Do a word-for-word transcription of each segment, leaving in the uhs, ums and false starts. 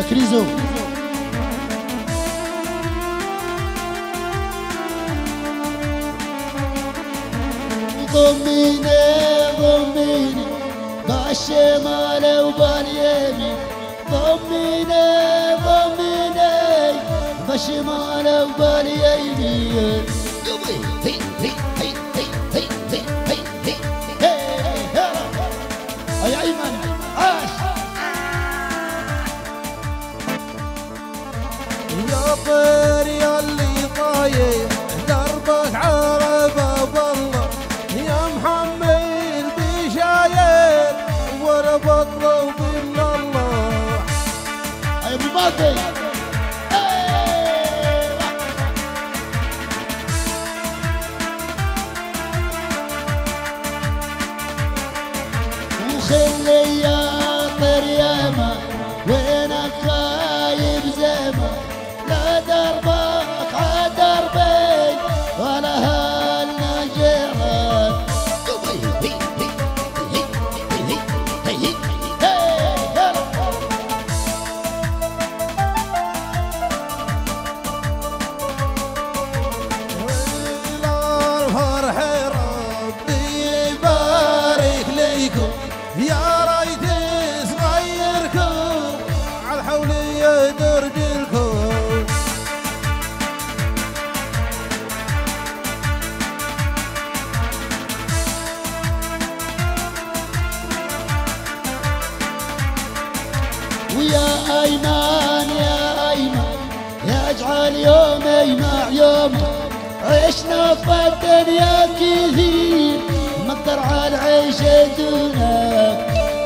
فريزو. ضميني ضميني بالشمال وباليمين، ضميني ضميني بالشمال وباليمين. يا ايمن عاش يا طير ياللي طاير دربك على باب الله، يا محمل بشاير وانا بطلب من الله. يا ابن الماضي وخلي يا طير ياما وينك خايب زما، لا دربك عدربي ولا هالنجرة. الفرح ربي يبارك ليكم، يا ريت صغيركم عالحول يقدر جيلكم. ويا ايمان يا ايمان يجعل يومي مع يومك، عشنا في الدنيا كثير مقدر على العيش دونك.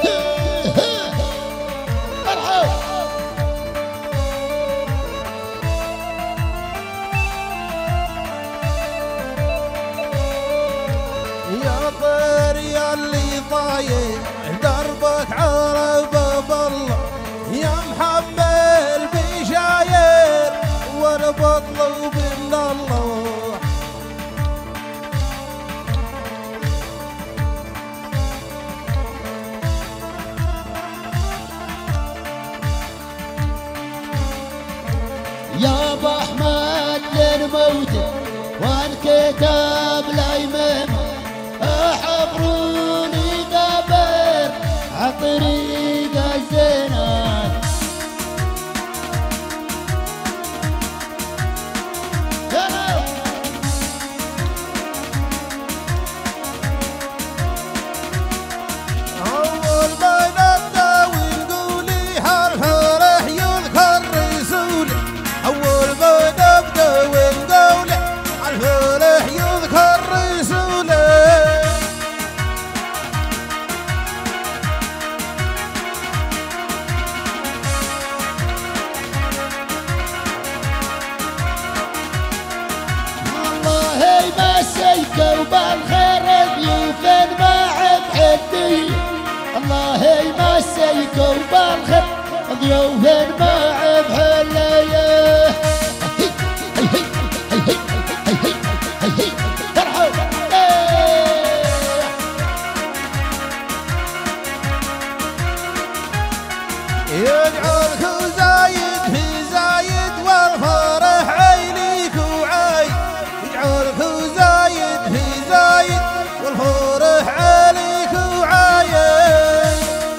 يا طير ياللي طاير دربك على باب الله، يا محمل بشاير وانا بطلب من الله. يا ابو احمد للموت والكتاب الايمن، احضروني قبر عطريق الزينات. أول ما نبدأ ونقولي هالفرح يذكر رسولي، أول ما نبدأ ونقولي هالفرح يذكر رسولي. الله يمسيك وبالخير ضيوف ما عب حدي، الله يمسيك وبالخير ضيوف ما عب حليه. يجعلك زايد في زايد والفرح عينيك وعايد، يجعلك زايد في زايد والفرح عينيك وعايد.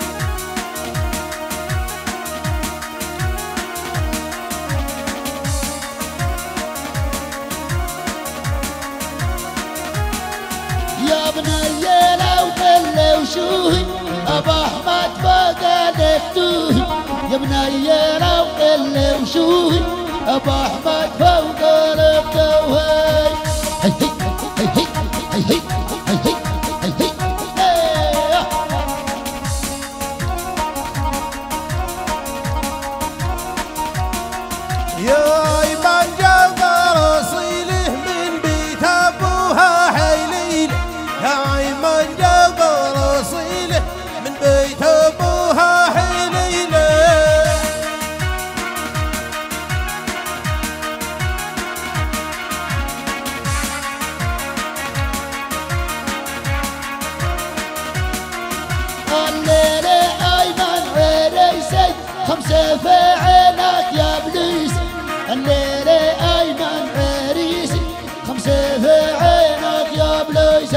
يا بني لو طل وشوهي ابو احمد فقد التوهي، يا بني لو طل وشوهي ابو احمد فوق التوهي. هي هي هي هي هي هي هي يا ايمن جاب رصيله من بيت ابوها حيليله، يا ايمن جاب رصيله من بيت ابوها حيليله. خمسة في عينك يا ابليس الليل ايمن عريسي خمسة في عينك يا ابليس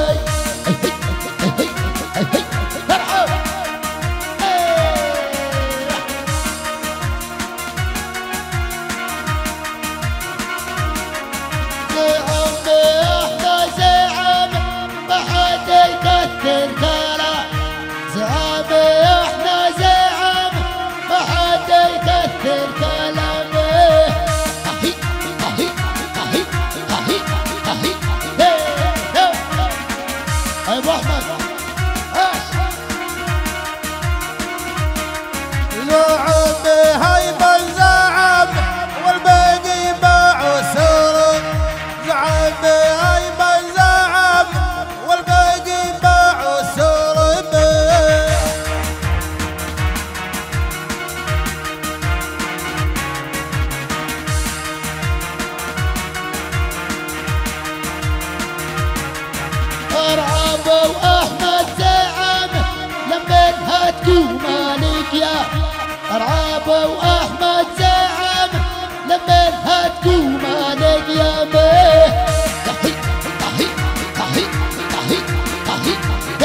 أرعابة وأحمد زعم لما هتقوم عليك يا بيه طهي طهي طهي طهي طهي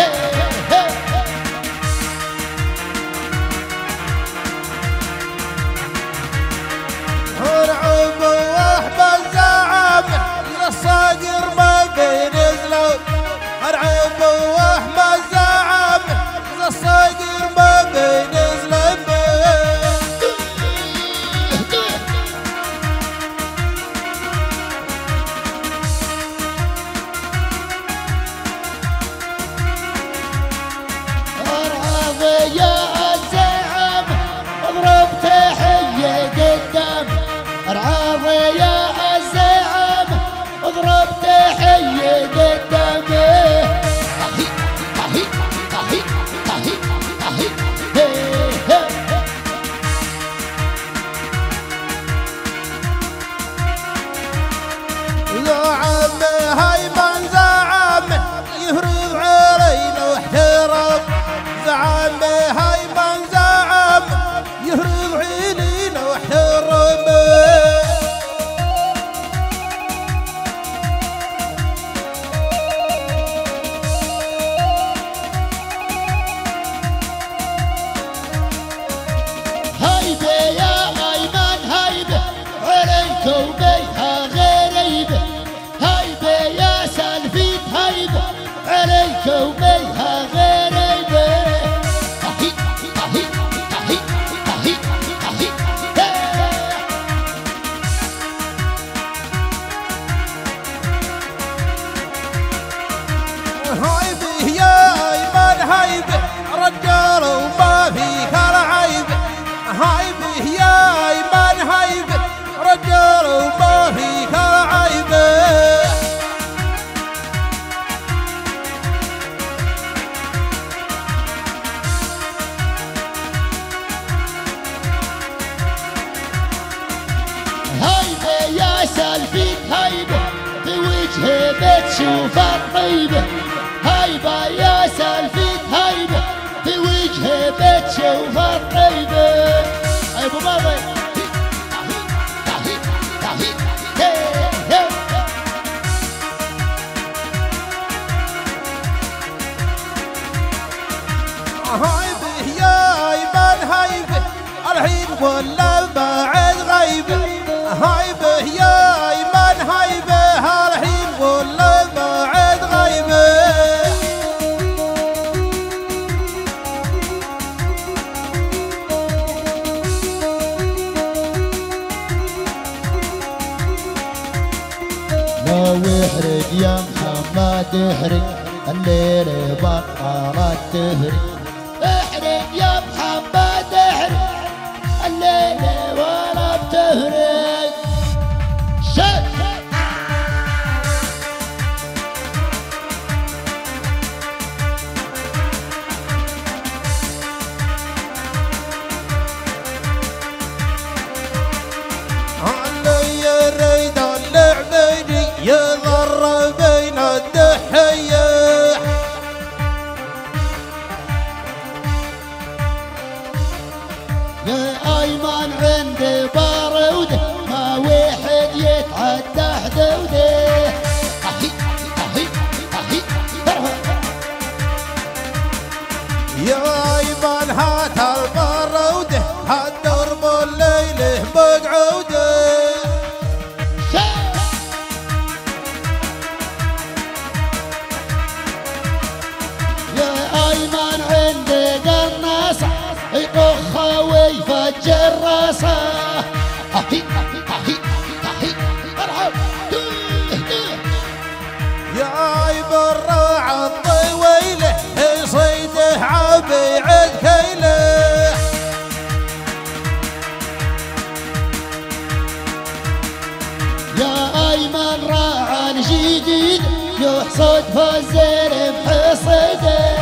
أرعابة وأحمد زعم للصاقر ما بينزلوا أرعابة وأحمد زعم للصاقر ما بينزلوا كوميها غريبة طهي طهي طهي طهي طهي هايبه يا ايمن هايبه رجال وما فيك العيب هايبه يا ايمن هايبه رجال وما فيك العيب سالفين هايبة في وجهي بتشوف الطيبة هايبة يا سالفين هايبة في وجهي بتشوف الطيبة ابو بابا هايبه يا ايمن هايبه الحين ولا بعد غيبه هايبه يا ايمن هايبه الحين ولا بعد غيبه لو احرق يا محمد احرق الليل بطلت تهرق احرق يا محمد احرق الليل ولا بتهرق شد علي يريد اللعبيني يضر بين الدحية يا ايمن عندي باروده ما واحد يتعدى حدوده. اهي اهي اهي يا ايمن هات الباروده هات درب الليل مقعوده. يطخ ويفجر راسه. اهي اهي اهي ارحب يا ايمن راعى الطويله صيده عبيعد كيله. يا ايمن راعى الجديد يحصد فالزين بحصيده.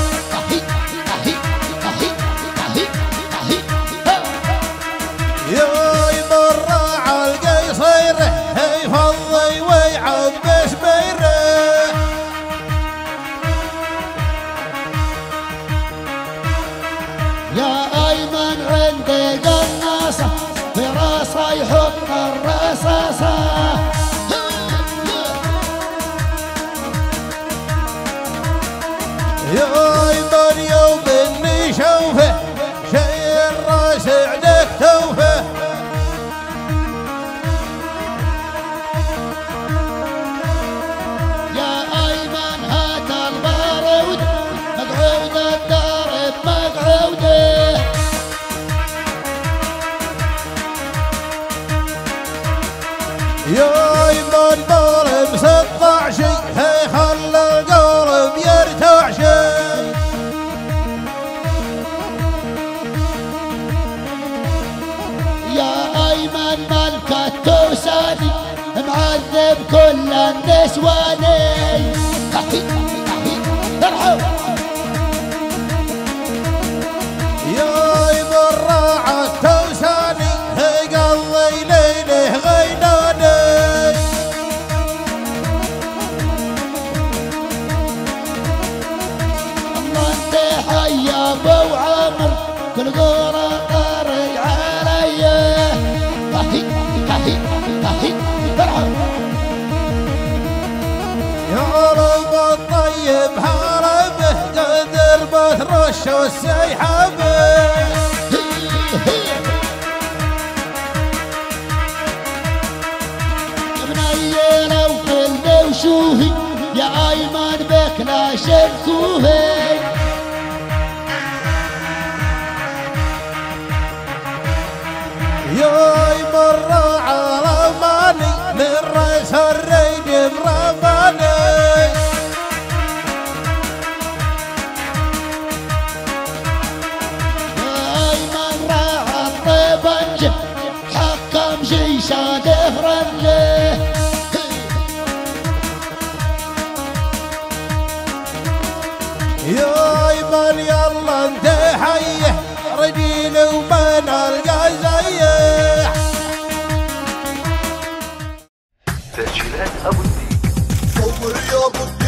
يا ايمن راعى القيصير يفضي ويعبس بيره. يا ايمن عندي قناصه في راسه يحط الرصاصه. يا ايمن يوم اني شوفه شي الراس عندك توفه. يا ايمن هات البارود مقعود الدار بمقعوده. يا ايمن ظالم سطع شي هي خلى القلب يرتع شي. يا ايمن ملك التوساني معذب كل النسواني. اهي اهي ارحب يا ايمن راعى التوساني قضي ليله غيناني. الله انت حي ابو عمر كل قرى طري علي. اهي اهي اهي ارحب يا رب الطيب هربه قدر بترش والسيحبه. منيله وكل وشوفي يا ايمن بك لا شركوهي. يا ايمن راعى رماني من راس الريد برماني. يا ايمن راعى الطبنجه حكم جيشان فرنجه. يا ايمن يلا انت حيه رجيل وما نلقى زيه. تسجيلات ابو الديك. صور يا ابو